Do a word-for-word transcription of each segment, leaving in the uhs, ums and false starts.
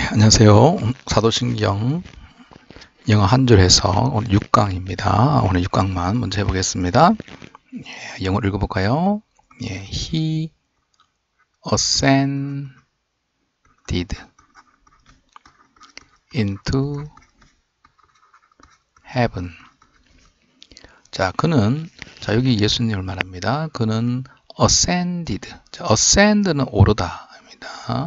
안녕하세요. 사도신경 영어 한 줄 해석 오늘 육 강입니다. 오늘 육 강만 먼저 해보겠습니다. 예, 영어를 읽어볼까요? 예, He ascended into heaven. 자, 그는, 자, 여기 예수님을 말합니다. 그는 ascended. 자, ascend는 오르다. 입니다.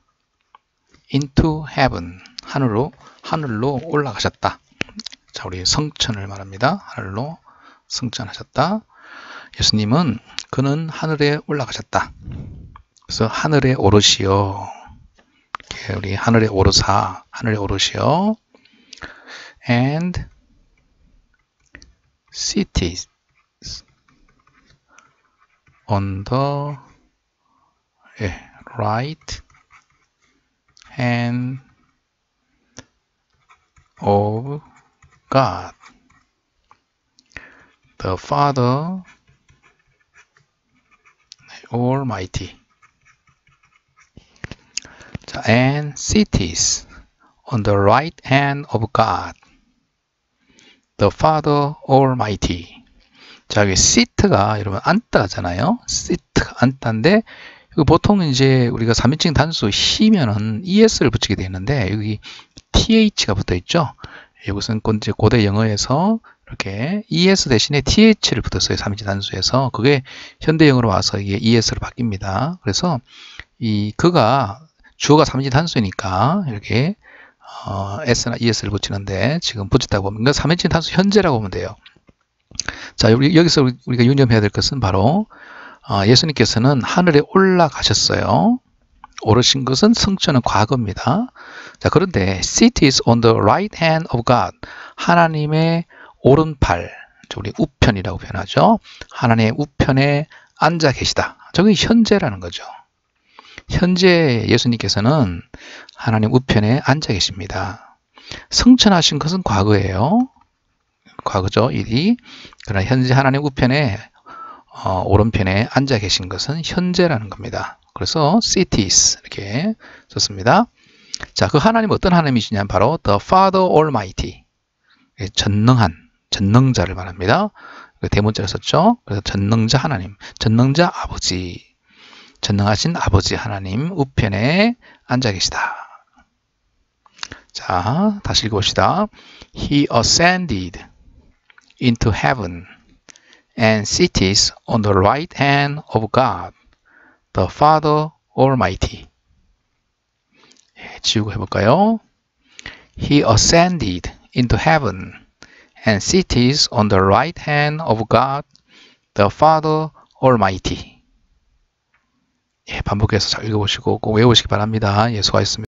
into heaven. 하늘로, 하늘로 올라가셨다. 자, 우리 성천을 말합니다. 하늘로 승천하셨다. 예수님은 그는 하늘에 올라가셨다. 그래서 하늘에 오르시오. 이렇게 우리 하늘에 오르사, 하늘에 오르시오. And cities on the right hand of God, the Father Almighty. 자, and cities on the right hand of God, the Father Almighty. 자, 여기 seat가 여러분 앉다잖아요. seat 앉다인데 보통 이제 우리가 삼인칭 단수 he면은 es를 붙이게 되어 있는데 여기 th가 붙어 있죠. 이것은 이제 고대 영어에서 이렇게 es 대신에 th를 붙었어요. 삼인칭 단수에서. 그게 현대 영어로 와서 이게 es로 바뀝니다. 그래서 이 그가 주어가 삼인칭 단수니까 이렇게 어, s나 es를 붙이는데 지금 붙였다고 보면 그러니까 삼인칭 단수 현재라고 보면 돼요. 자, 여기, 여기서 우리가 유념해야 될 것은 바로 어, 예수님께서는 하늘에 올라가셨어요. 오르신 것은 승천은 과거입니다. 자, 그런데 sit is on the right hand of God. 하나님의 오른팔, 우리 우편이라고 표현하죠. 하나님의 우편에 앉아 계시다. 저게 현재라는 거죠. 현재 예수님께서는 하나님 우편에 앉아 계십니다. 승천하신 것은 과거예요. 과거죠, 일이. 그러나 현재 하나님 우편에 어, 오른편에 앉아 계신 것은 현재라는 겁니다. 그래서 cities 이렇게 썼습니다. 자, 그 하나님 어떤 하나님이시냐면 바로 the Father Almighty. 전능한, 전능자를 말합니다. 대문자를 썼죠. 그래서 전능자 하나님, 전능자 아버지, 전능하신 아버지 하나님 우편에 앉아 계시다. 자, 다시 읽어봅시다. He ascended into heaven and cities on the right hand of God, the Father Almighty. 예, 지우고 해볼까요? He ascended into heaven and cities on the right hand of God, the Father Almighty. 예, 반복해서 잘 읽어보시고 꼭 외우시기 바랍니다. 예, 수고하셨습니다.